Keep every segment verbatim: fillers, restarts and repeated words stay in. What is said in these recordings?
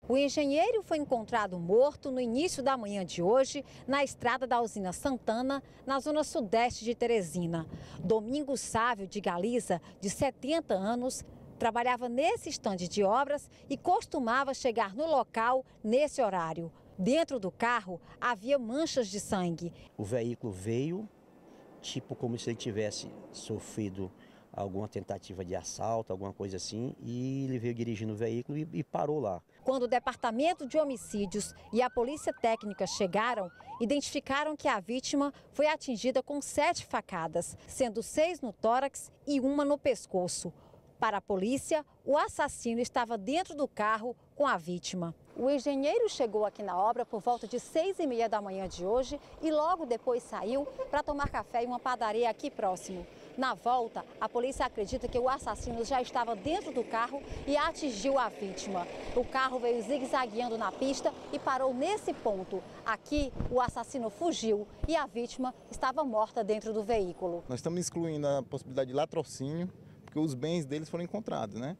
O engenheiro foi encontrado morto no início da manhã de hoje, na estrada da usina Santana, na zona sudeste de Teresina. Domingos Sávio de Galiza, de setenta anos, trabalhava nesse estande de obras e costumava chegar no local nesse horário. Dentro do carro havia manchas de sangue. O veículo veio, tipo como se ele tivesse sofrido alguma tentativa de assalto, alguma coisa assim, e ele veio dirigindo o veículo e, e parou lá. Quando o Departamento de Homicídios e a Polícia Técnica chegaram, identificaram que a vítima foi atingida com sete facadas, sendo seis no tórax e uma no pescoço. Para a polícia, o assassino estava dentro do carro com a vítima. O engenheiro chegou aqui na obra por volta de seis e meia da manhã de hoje e logo depois saiu para tomar café em uma padaria aqui próximo. Na volta, a polícia acredita que o assassino já estava dentro do carro e atingiu a vítima. O carro veio zigue-zagueando na pista e parou nesse ponto. Aqui, o assassino fugiu e a vítima estava morta dentro do veículo. Nós estamos excluindo a possibilidade de latrocínio, porque os bens deles foram encontrados, né?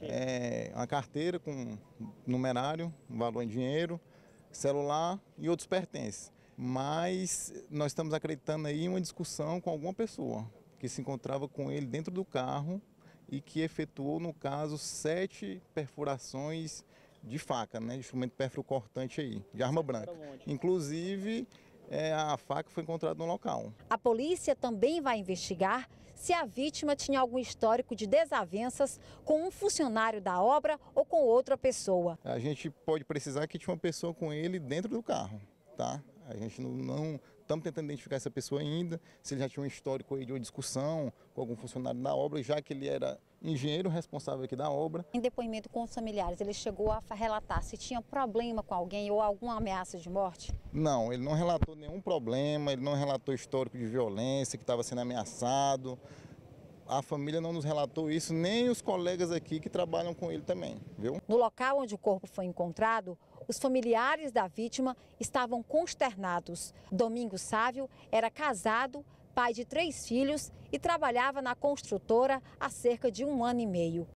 É uma carteira com numerário, valor em dinheiro, celular e outros pertences. Mas nós estamos acreditando aí em uma discussão com alguma pessoa que se encontrava com ele dentro do carro e que efetuou, no caso, sete perfurações de faca, né, de instrumento perfuro-cortante aí, de arma branca. Inclusive, é, a faca foi encontrada no local. A polícia também vai investigar se a vítima tinha algum histórico de desavenças com um funcionário da obra ou com outra pessoa. A gente pode precisar que tinha uma pessoa com ele dentro do carro, tá? A gente não, não estamos tentando identificar essa pessoa ainda, se ele já tinha um histórico aí de uma discussão com algum funcionário da obra, já que ele era engenheiro responsável aqui da obra. Em depoimento com os familiares, ele chegou a relatar se tinha problema com alguém ou alguma ameaça de morte? Não, ele não relatou nenhum problema, ele não relatou histórico de violência, que estava sendo ameaçado. A família não nos relatou isso, nem os colegas aqui que trabalham com ele também, viu? No local onde o corpo foi encontrado, os familiares da vítima estavam consternados. Domingos Sávio era casado, pai de três filhos e trabalhava na construtora há cerca de um ano e meio.